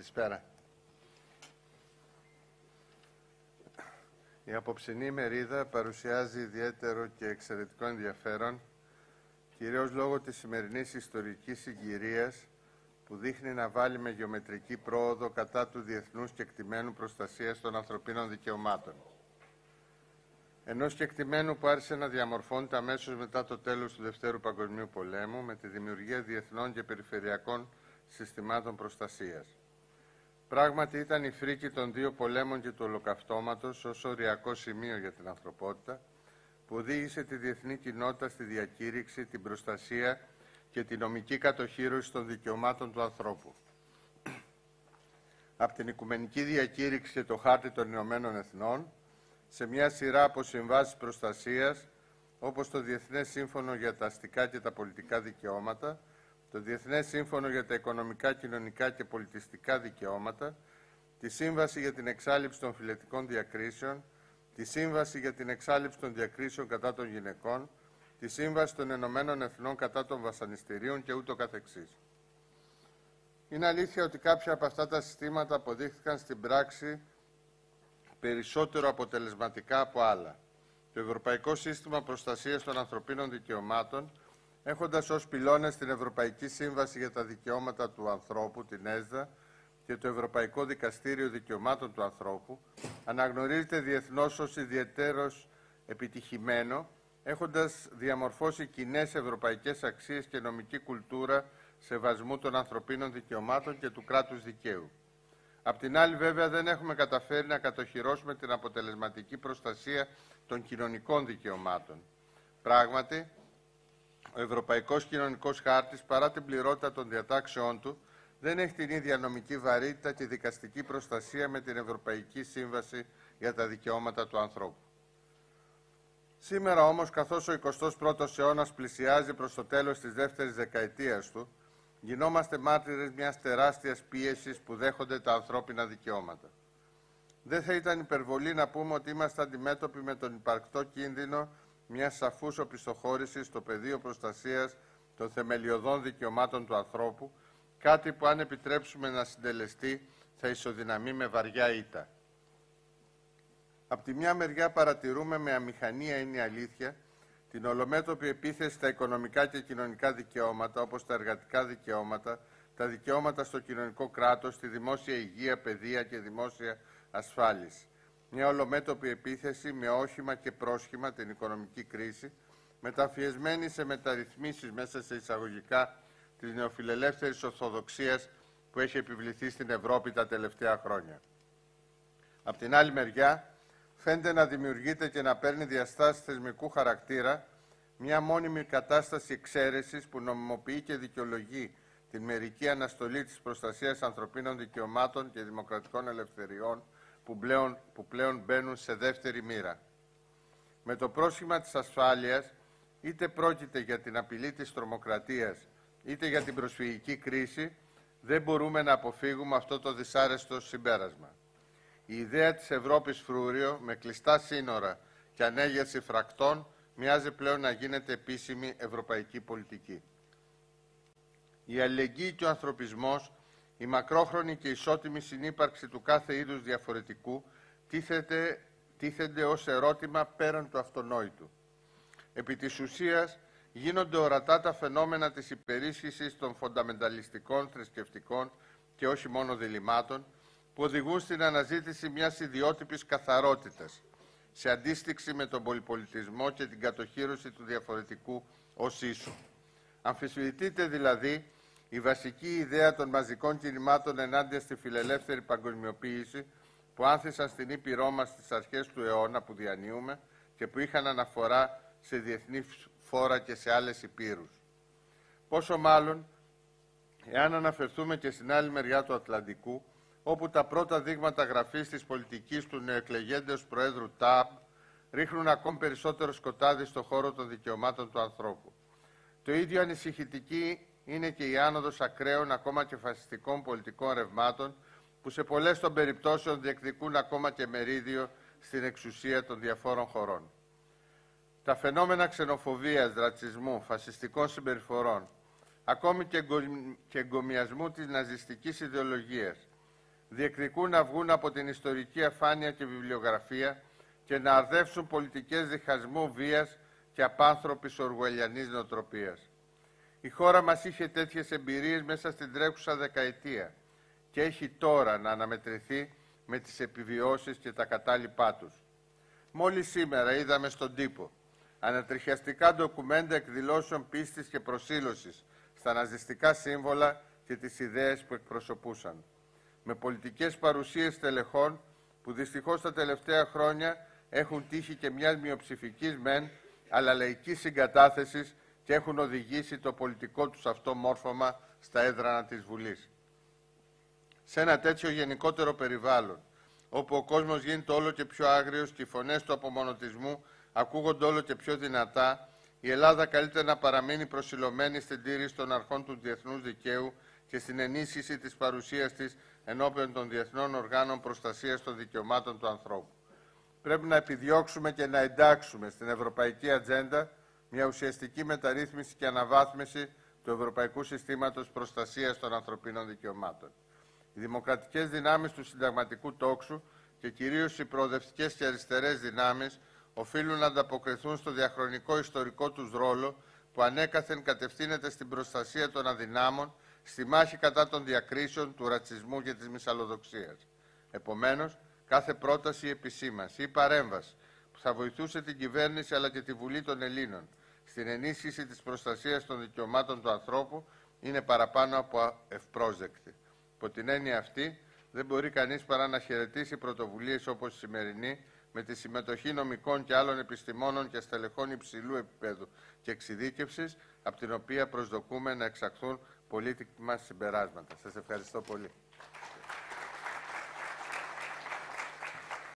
Καλησπέρα. Η απόψινή ημερίδα παρουσιάζει ιδιαίτερο και εξαιρετικό ενδιαφέρον, κυρίως λόγω της σημερινής ιστορικής συγκυρίας που δείχνει να βάλει με γεωμετρική πρόοδο κατά του διεθνούς κεκτημένου προστασίας των ανθρωπίνων δικαιωμάτων. Ενός κεκτημένου που άρχισε να διαμορφώνεται αμέσως μετά το τέλος του Δευτέρου Παγκοσμίου Πολέμου με τη δημιουργία διεθνών και περιφερειακών συστημάτων προστασίας. Πράγματι ήταν η φρίκη των δύο πολέμων και του Ολοκαυτώματος ως οριακό σημείο για την ανθρωπότητα που οδήγησε τη διεθνή κοινότητα στη διακήρυξη, την προστασία και τη νομική κατοχύρωση των δικαιωμάτων του ανθρώπου. Από την Οικουμενική Διακήρυξη και το Χάρτη των Ηνωμένων Εθνών, σε μια σειρά από συμβάσεις προστασίας, όπως το Διεθνές Σύμφωνο για τα Αστικά και τα Πολιτικά Δικαιώματα, το Διεθνές Σύμφωνο για τα Οικονομικά, Κοινωνικά και Πολιτιστικά Δικαιώματα, τη Σύμβαση για την Εξάλληψη των Φυλετικών Διακρίσεων, τη Σύμβαση για την Εξάλληψη των Διακρίσεων κατά των Γυναικών, τη Σύμβαση των Ηνωμένων Εθνών κατά των Βασανιστήριων και ούτω καθεξής. Είναι αλήθεια ότι κάποια από αυτά τα συστήματα αποδείχθηκαν στην πράξη περισσότερο αποτελεσματικά από άλλα. Το Ευρωπαϊκό Σύστημα Προστασίας των Ανθρωπίνων Δικαιωμάτων, έχοντας ως πυλώνες την Ευρωπαϊκή Σύμβαση για τα Δικαιώματα του Ανθρώπου, την ΕΣΔΑ, και το Ευρωπαϊκό Δικαστήριο Δικαιωμάτων του Ανθρώπου, αναγνωρίζεται διεθνώς ως ιδιαιτέρως επιτυχημένο, έχοντας διαμορφώσει κοινές ευρωπαϊκές αξίες και νομική κουλτούρα σεβασμού των ανθρωπίνων δικαιωμάτων και του κράτους δικαίου. Απ' την άλλη, βέβαια, δεν έχουμε καταφέρει να κατοχυρώσουμε την αποτελεσματική προστασία των κοινωνικών δικαιωμάτων. Πράγματι, ο Ευρωπαϊκός Κοινωνικός Χάρτης, παρά την πληρότητα των διατάξεών του, δεν έχει την ίδια νομική βαρύτητα και δικαστική προστασία με την Ευρωπαϊκή Σύμβαση για τα Δικαιώματα του Ανθρώπου. Σήμερα όμως, καθώς ο 21ος αιώνας πλησιάζει προς το τέλος της δεύτερης δεκαετίας του, γινόμαστε μάρτυρες μιας τεράστιας πίεσης που δέχονται τα ανθρώπινα δικαιώματα. Δεν θα ήταν υπερβολή να πούμε ότι είμαστε αντιμέτωποι με τον υπαρκτό κίνδυνο μιας σαφούς οπισθοχώρησης στο πεδίο προστασίας των θεμελιωδών δικαιωμάτων του ανθρώπου, κάτι που αν επιτρέψουμε να συντελεστεί θα ισοδυναμεί με βαριά ήττα. Απ' τη μια μεριά παρατηρούμε με αμηχανία, είναι η αλήθεια, την ολομέτωπη επίθεση στα οικονομικά και κοινωνικά δικαιώματα, όπως τα εργατικά δικαιώματα, τα δικαιώματα στο κοινωνικό κράτος, τη δημόσια υγεία, παιδεία και δημόσια ασφάλιση. Μια ολομέτωπη επίθεση με όχημα και πρόσχημα την οικονομική κρίση, μεταφιεσμένη σε μεταρρυθμίσεις μέσα σε εισαγωγικά της νεοφιλελεύθερης ορθοδοξίας που έχει επιβληθεί στην Ευρώπη τα τελευταία χρόνια. Απ' την άλλη μεριά, φαίνεται να δημιουργείται και να παίρνει διαστάσεις θεσμικού χαρακτήρα μια μόνιμη κατάσταση εξαίρεσης που νομιμοποιεί και δικαιολογεί την μερική αναστολή της προστασίας ανθρωπίνων δικαιωμάτων και δημοκρατικών ελευθεριών που πλέον μπαίνουν σε δεύτερη μοίρα. Με το πρόσχημα της ασφάλειας, είτε πρόκειται για την απειλή της τρομοκρατίας, είτε για την προσφυγική κρίση, δεν μπορούμε να αποφύγουμε αυτό το δυσάρεστο συμπέρασμα. Η ιδέα της Ευρώπης φρούριο, με κλειστά σύνορα και ανέγερση φρακτών, μοιάζει πλέον να γίνεται επίσημη ευρωπαϊκή πολιτική. Η αλληλεγγύη και ο ανθρωπισμός, η μακρόχρονη και ισότιμη συνύπαρξη του κάθε είδους διαφορετικού, τίθενται ως ερώτημα πέραν του αυτονόητου. Επί της ουσίας, γίνονται ορατά τα φαινόμενα της υπερίσχυσης των φονταμενταλιστικών, θρησκευτικών και όχι μόνο διλημμάτων, που οδηγούν στην αναζήτηση μιας ιδιότυπης καθαρότητας, σε αντίστοιξη με τον πολυπολιτισμό και την κατοχύρωση του διαφορετικού ως ίσου. Αμφισβητείται δηλαδή η βασική ιδέα των μαζικών κινημάτων ενάντια στη φιλελεύθερη παγκοσμιοποίηση που άνθησαν στην Ήπειρό μας στις αρχές του αιώνα που διανύουμε και που είχαν αναφορά σε διεθνή φόρα και σε άλλες υπήρους. Πόσο μάλλον, εάν αναφερθούμε και στην άλλη μεριά του Ατλαντικού, όπου τα πρώτα δείγματα γραφής της πολιτικής του νεοεκλεγέντος Προέδρου ΤΑΜ ρίχνουν ακόμη περισσότερο σκοτάδι στον χώρο των δικαιωμάτων του ανθρώπου. Το ίδιο ανησυχητική είναι και η άνοδος ακραίων, ακόμα και φασιστικών πολιτικών ρευμάτων, που σε πολλές των περιπτώσεων διεκδικούν ακόμα και μερίδιο στην εξουσία των διαφόρων χωρών. Τα φαινόμενα ξενοφοβίας, ρατσισμού, φασιστικών συμπεριφορών, ακόμη και εγκομιασμού της ναζιστικής ιδεολογίας, διεκδικούν να βγουν από την ιστορική αφάνεια και βιβλιογραφία και να αρδεύσουν πολιτικές διχασμού, βίας και απάνθρωπης οργουελιανής νοοτροπίας. Η χώρα μας είχε τέτοιες εμπειρίες μέσα στην τρέχουσα δεκαετία και έχει τώρα να αναμετρηθεί με τις επιβιώσεις και τα κατάλοιπά τους. Μόλις σήμερα είδαμε στον τύπο ανατριχιαστικά ντοκουμέντα εκδηλώσεων πίστης και προσήλωσης στα ναζιστικά σύμβολα και τις ιδέες που εκπροσωπούσαν. Με πολιτικές παρουσίες τελεχών που δυστυχώς τα τελευταία χρόνια έχουν τύχει και μιας μειοψηφικής μεν, αλλά λαϊκής συγκατάθεσης και έχουν οδηγήσει το πολιτικό τους αυτό μόρφωμα στα έδρανα της Βουλής. Σε ένα τέτοιο γενικότερο περιβάλλον, όπου ο κόσμος γίνεται όλο και πιο άγριος και οι φωνές του απομονωτισμού ακούγονται όλο και πιο δυνατά, η Ελλάδα καλείται να παραμείνει προσιλωμένη στην τήρηση των αρχών του διεθνούς δικαίου και στην ενίσχυση της παρουσίας της ενώπιον των διεθνών οργάνων προστασίας των δικαιωμάτων του ανθρώπου. Πρέπει να επιδιώξουμε και να εντάξουμε στην ευρωπαϊκή ατζέντα μια ουσιαστική μεταρρύθμιση και αναβάθμιση του Ευρωπαϊκού Συστήματος Προστασίας των Ανθρωπίνων Δικαιωμάτων. Οι δημοκρατικές δυνάμεις του συνταγματικού τόξου και κυρίως οι προοδευτικές και αριστερές δυνάμεις οφείλουν να ανταποκριθούν στο διαχρονικό ιστορικό τους ρόλο που ανέκαθεν κατευθύνεται στην προστασία των αδυνάμων, στη μάχη κατά των διακρίσεων, του ρατσισμού και της μυσαλλοδοξίας. Επομένως, κάθε πρόταση ή επισήμανση ή παρέμβαση που θα βοηθούσε την κυβέρνηση αλλά και τη Βουλή των Ελλήνων στην ενίσχυση της προστασίας των δικαιωμάτων του ανθρώπου είναι παραπάνω από ευπρόσδεκτη. Υπό την έννοια αυτή, δεν μπορεί κανείς παρά να χαιρετήσει πρωτοβουλίες όπως η σημερινή, με τη συμμετοχή νομικών και άλλων επιστημόνων και στελεχών υψηλού επίπεδου και εξειδίκευσης, από την οποία προσδοκούμε να εξαχθούν πολύτιμα συμπεράσματα. Σας ευχαριστώ πολύ.